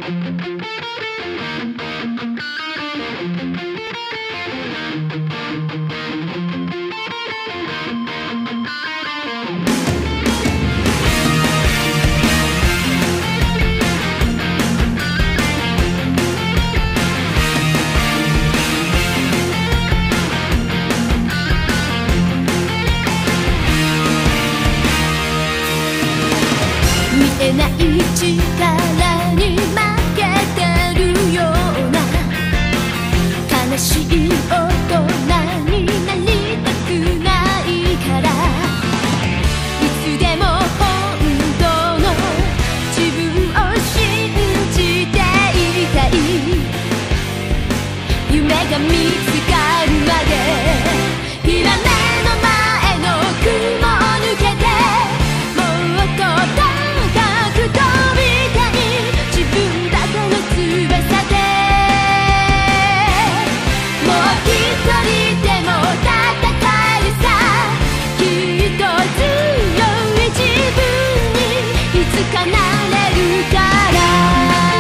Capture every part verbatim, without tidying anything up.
見えない力に負けてるような悲しい大人になりたくないから、いつでも本当の自分を信じていたい。夢が見つかるまで今目の前の雲を抜けてもっと高く飛びたい。自分だけの翼でもう一人でも戦えるさ。きっと強い自分にいつかなれるから。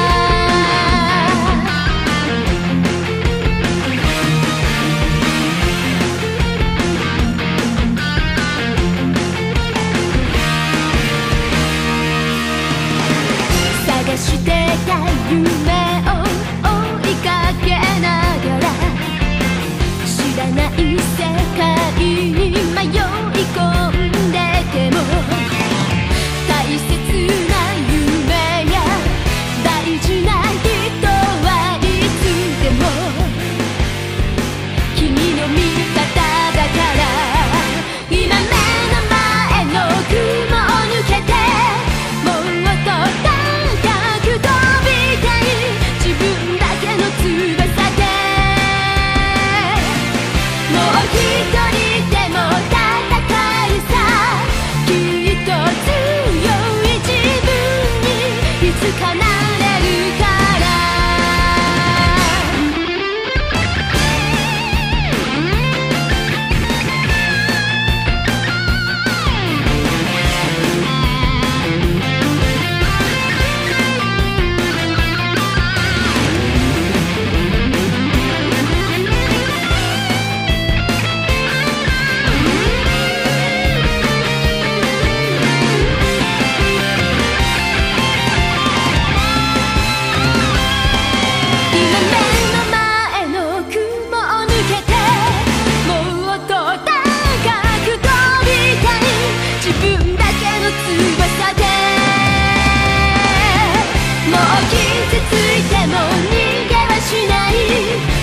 探してた夢を追いかけながら知らない世界に迷い込んでても、大切な夢や大事な人はいつでも君の味方だから。今目の前の雲を抜けてもっと高く飛びたい。自分だけの翼でもう一人でも戦えるさ。きっと強い自分にいつかなれるから。今目の前の雲を抜けてもっと高く飛びたい。自分だけの翼でもう傷ついても逃げはしない。